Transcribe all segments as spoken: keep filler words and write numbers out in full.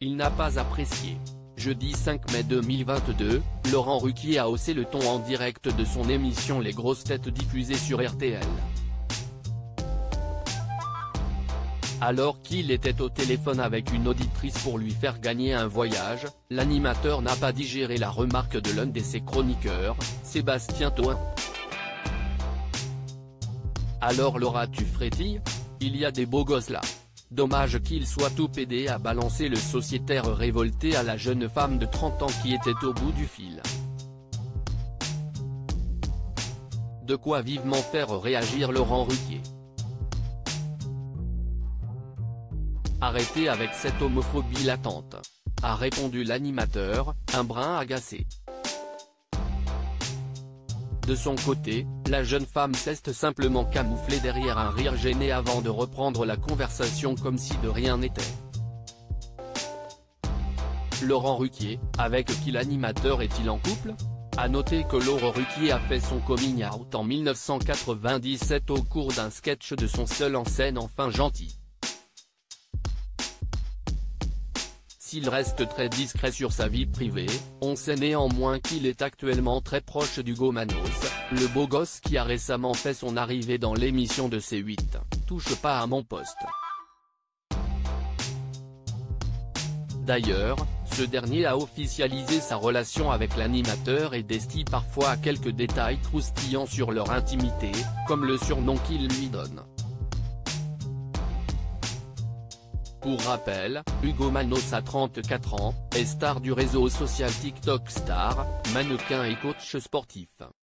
il n'a pas apprécié. Jeudi cinq mai deux mille vingt-deux, Laurent Ruquier a haussé le ton en direct de son émission Les Grosses Têtes diffusée sur R T L. Alors qu'il était au téléphone avec une auditrice pour lui faire gagner un voyage, l'animateur n'a pas digéré la remarque de l'un de ses chroniqueurs, Sébastien Toen. Alors Laura, tu frétilles ? Il y a des beaux gosses là. Dommage qu'il soit tout pédé à balancer le sociétaire révolté à la jeune femme de trente ans qui était au bout du fil. De quoi vivement faire réagir Laurent Ruquier. Arrêtez avec cette homophobie latente, a répondu l'animateur, un brin agacé. De son côté, la jeune femme s'est simplement camouflée derrière un rire gêné avant de reprendre la conversation comme si de rien n'était. Laurent Ruquier, avec qui l'animateur est-il en couple ? A noter que Laurent Ruquier a fait son coming out en mille neuf cent quatre-vingt-dix-sept au cours d'un sketch de son seul en scène Enfin gentil. S'il reste très discret sur sa vie privée, on sait néanmoins qu'il est actuellement très proche d'Hugo Manos, le beau gosse qui a récemment fait son arrivée dans l'émission de C huit, Touche pas à mon poste. D'ailleurs, ce dernier a officialisé sa relation avec l'animateur et destille parfois à quelques détails croustillants sur leur intimité, comme le surnom qu'il lui donne. Pour rappel, Hugo Manos a trente-quatre ans, est star du réseau social TikTok Star, mannequin et coach sportif.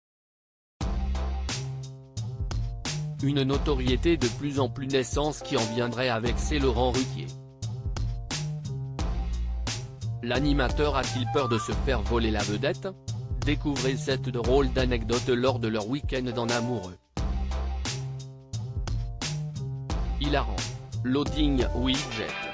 Une notoriété de plus en plus naissante qui en viendrait avec c'est Laurent Ruquier. L'animateur a-t-il peur de se faire voler la vedette ? Découvrez cette drôle d'anecdote lors de leur week-end en amoureux. Hilarant. Loading widget.